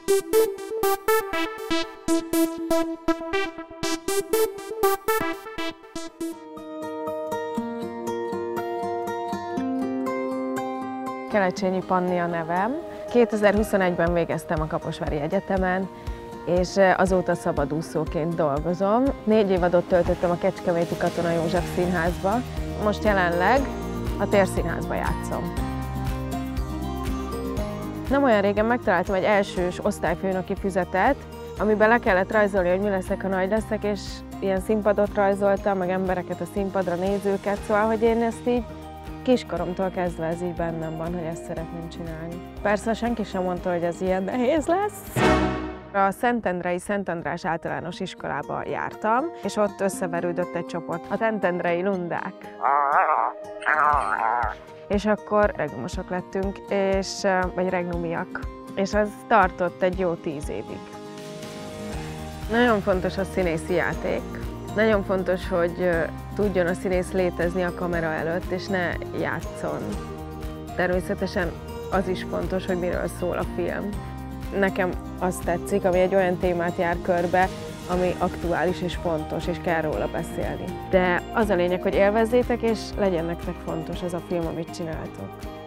Kelecsényi Panni a nevem. 2021-ben végeztem a Kaposvári Egyetemen, és azóta szabadúszóként dolgozom. 4 évadot töltöttem a Kecskeméti Katona József Színházba, most jelenleg a Térszínházba játszom. Nem olyan régen megtaláltam egy elsős osztályfőnöki füzetet, amiben le kellett rajzolni, hogy mi leszek, ha nagy leszek, és ilyen színpadot rajzoltam, meg embereket a színpadra, nézőket, szóval, hogy én ezt így kiskoromtól kezdve ez így bennem van, hogy ezt szeretném csinálni. Persze senki sem mondta, hogy ez ilyen nehéz lesz. A Szentendrei Szent András általános iskolába jártam, és ott összeverődött egy csoport, a Szentendrei Lundák. És akkor regnumosok lettünk, vagy regnumiak. És ez tartott egy jó 10 évig. Nagyon fontos a színészi játék. Nagyon fontos, hogy tudjon a színész létezni a kamera előtt, és ne játsszon. Természetesen az is fontos, hogy miről szól a film. Nekem azt tetszik, ami egy olyan témát jár körbe, ami aktuális és fontos, és kell róla beszélni. De az a lényeg, hogy élvezzétek, és legyen nektek fontos ez a film, amit csináltok.